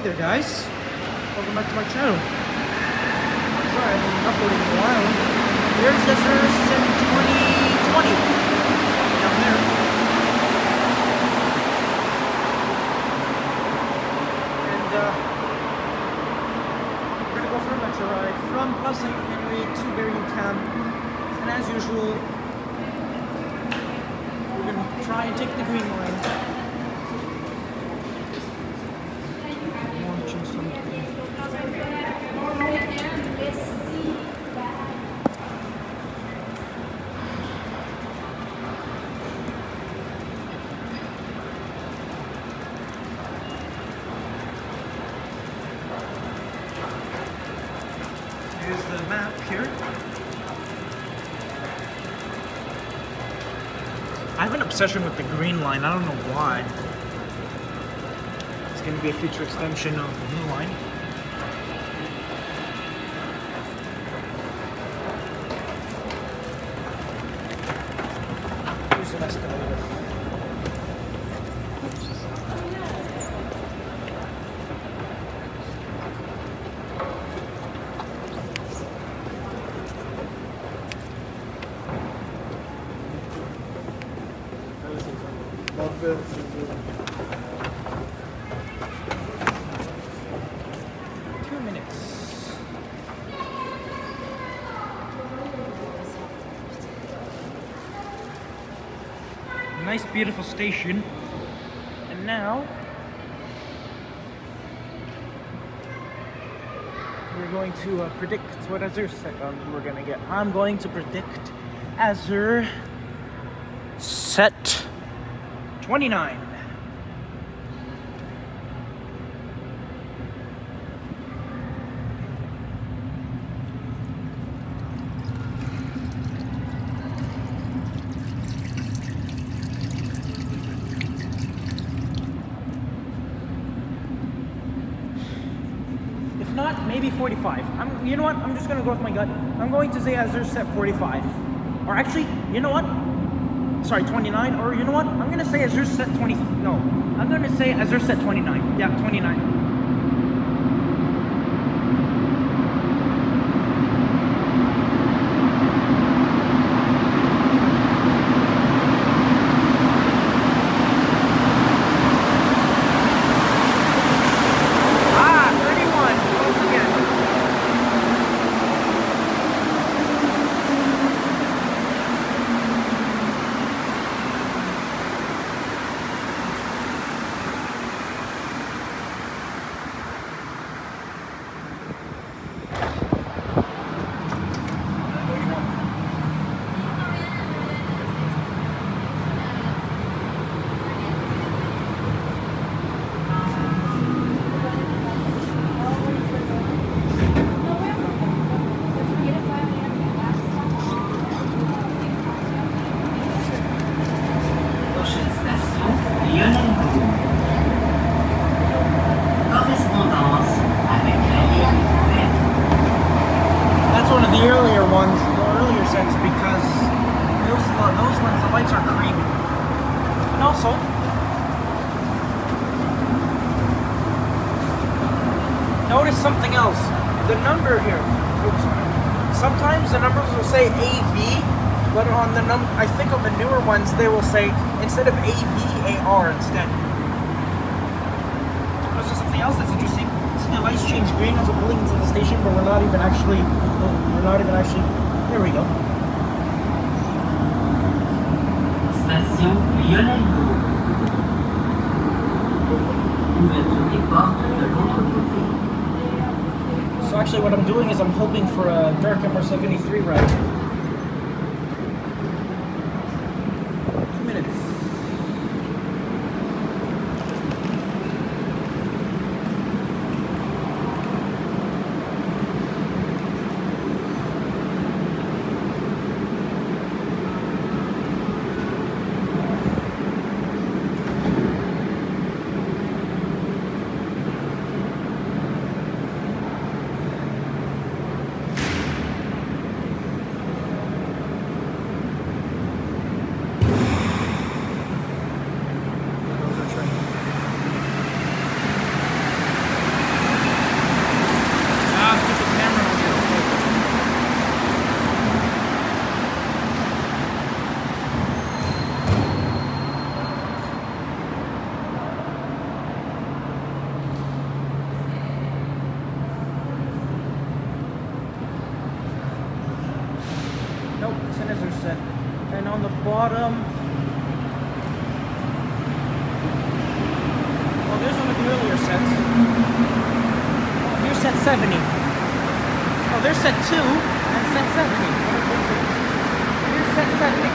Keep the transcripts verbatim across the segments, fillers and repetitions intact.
there guys, welcome back to my channel. Sorry, I haven't been uploading in a while. There's Azure in twenty twenty down there. And uh, we're gonna go for a metro ride from Plaza Saint Henry to Berrien Camp. And as usual, we're gonna try and take the green line. Here's the map here. I have an obsession with the green line, I don't know why. It's going to be a future extension of the blue line. Here's the escalator. Two minutes. Nice, beautiful station. And now we're going to uh, predict what Azure set um, we're gonna get. I'm going to predict Azure set twenty-nine. If not, maybe forty-five. I'm, you know what? I'm just gonna go with my gut. I'm going to say Azure set forty-five. Or actually, you know what? Sorry, twenty-nine, or you know what? I'm gonna say Azure set twenty. No, I'm gonna say Azure set twenty-nine. Yeah, twenty-nine. Ah, thirty-one. Close again. That's one of the earlier ones, the earlier sets, because those those ones, the lights are creamy. And also, notice something else. The number here. Oops, sometimes the numbers will say A V, but on the num I think on the newer ones they will say, instead of A V, A R instead. Notice something else that's interesting. See the lights change green as we're pulling into the station, but we're not even actually, we're not even actually, there we go. Station Lionel-Gros. Ouverture des portes de l'autre côté. So actually what I'm doing is I'm hoping for a Dark M R seventy-three ride. Two minutes. bottom. Oh, there's one of the earlier sets. Oh, here's set seventy. Oh, there's set two and set seventy. Here's set seventy.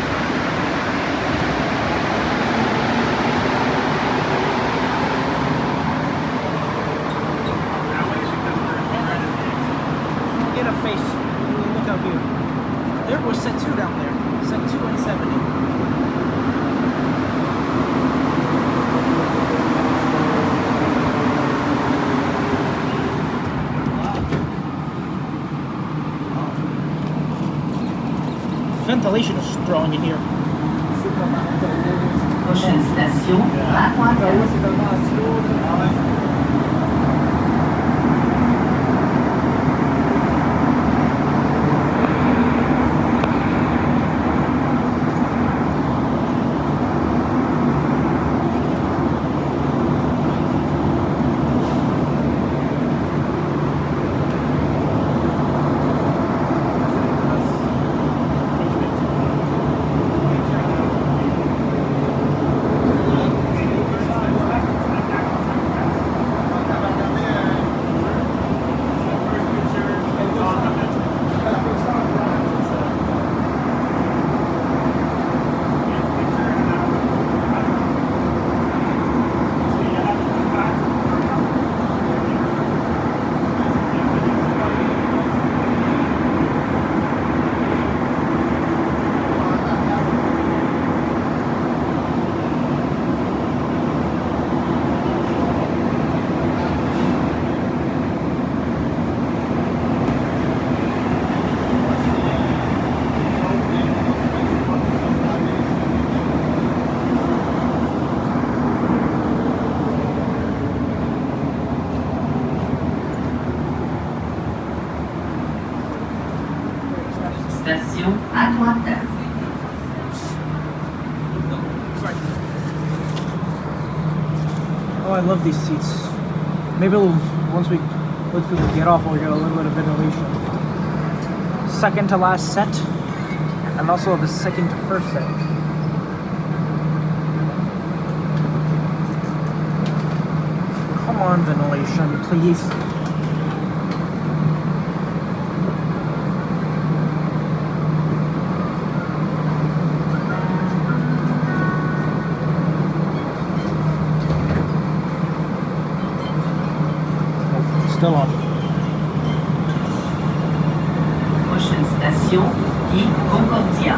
Get a face. Look out here. There was set two down there. Set two and seventy. Ventilation is strong in here. Prochaine station, La Pointe. Station à droite. Oh, I love these seats. Maybe we'll, once we once we get off, we'll get a little bit of ventilation. Second to last set, and also the second to first set. Come on, ventilation, please. Still on. Prochaine station, I Concordia.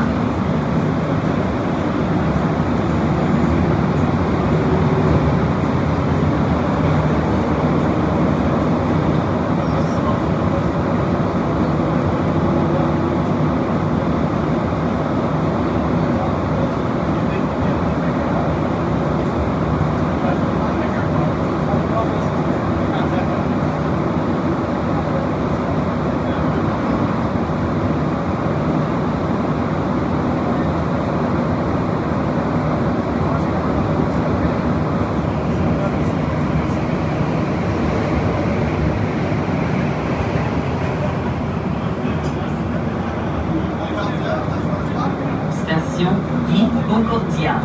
Station I Concordia.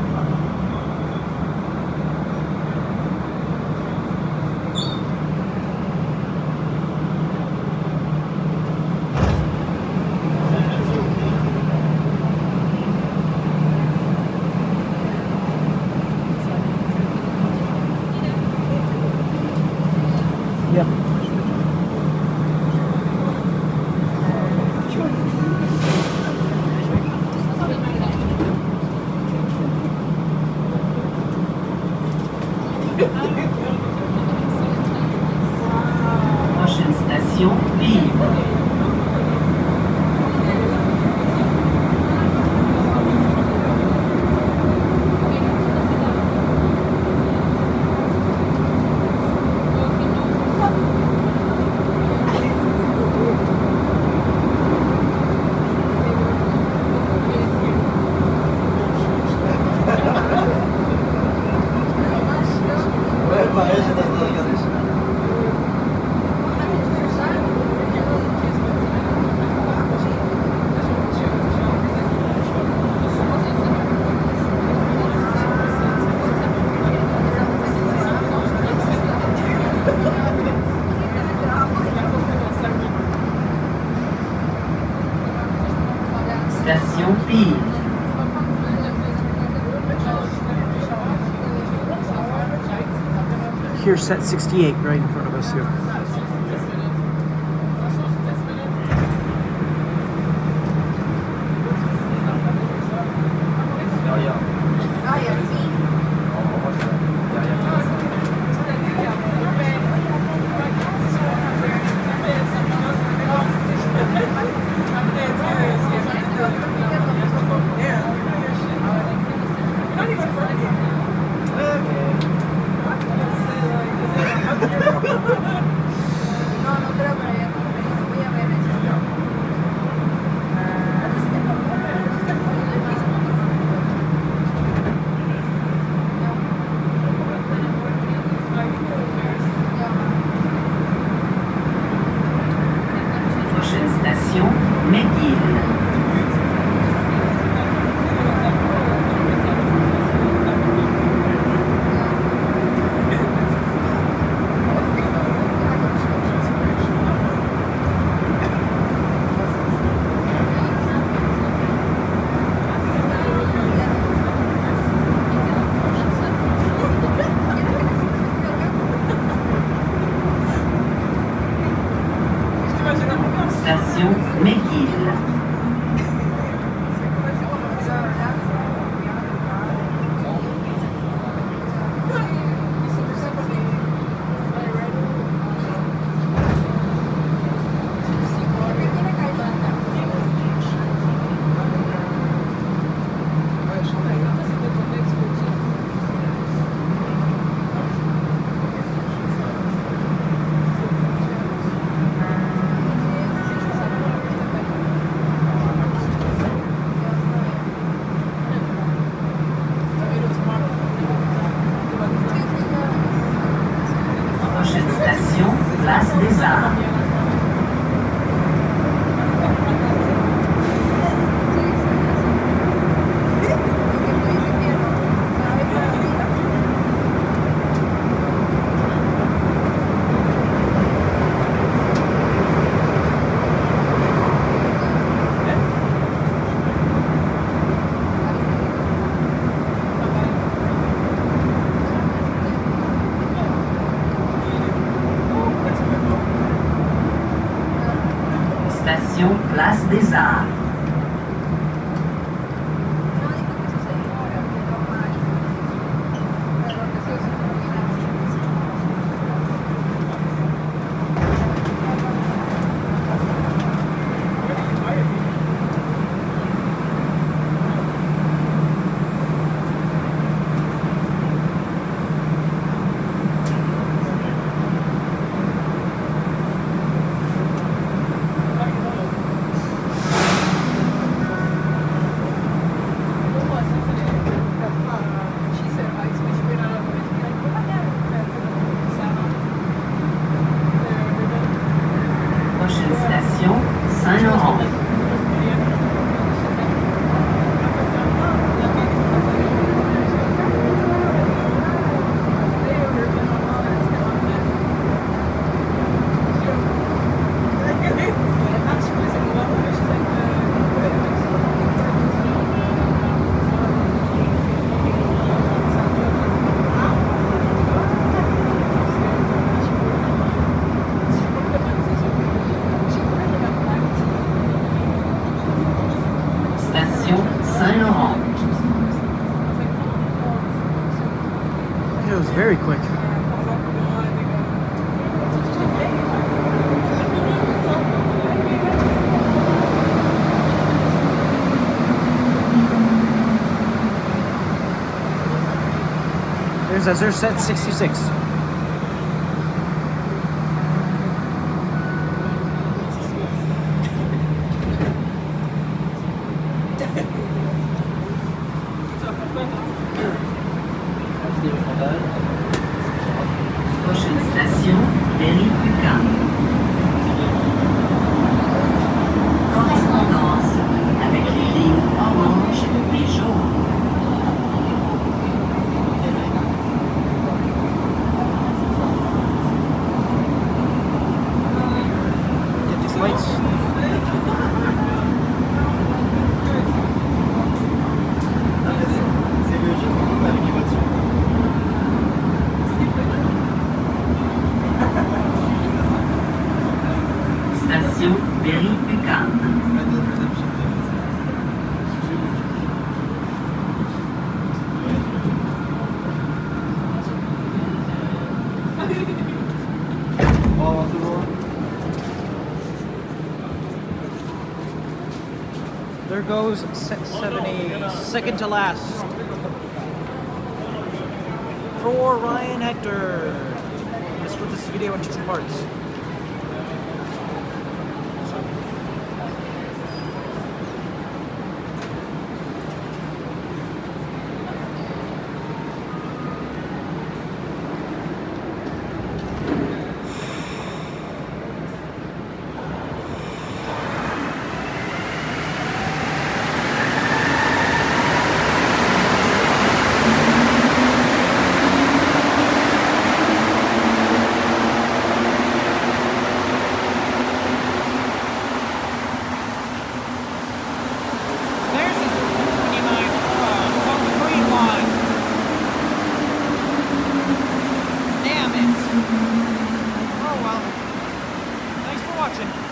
Yep. Prochaine station, Vive. Station Pile. Here's set sixty-eight right in front of us here. Prochaine station, McGill. Station McGill. Prochaine station, Place des Arts. Station Place des Arts. Prochaine station, Saint-Laurent. Station Saint-Laurent. It was very quick. There's Azure set sixty-six. Prochaine station, Berry-UQAM. Correspondance avec les lignes orange et jaune. to Berry Beacon. Red Dead Redemption two. All of the roar. There goes set seventy, second to last. For Ryan Hector. Let's split this video into two parts. Oh well. Thanks for watching.